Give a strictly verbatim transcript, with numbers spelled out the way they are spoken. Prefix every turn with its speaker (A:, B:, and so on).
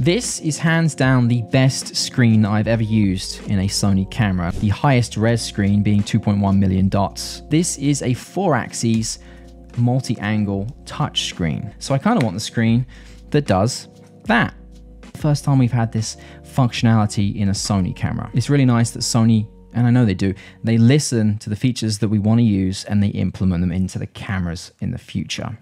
A: This is hands down the best screen that I've ever used in a Sony camera, the highest res screen being two point one million dots. This is a four axis multi-angle touch screen. So I kind of want the screen that does that. First time we've had this functionality in a Sony camera. It's really nice that Sony, and I know they do, they listen to the features that we want to use and they implement them into the cameras in the future.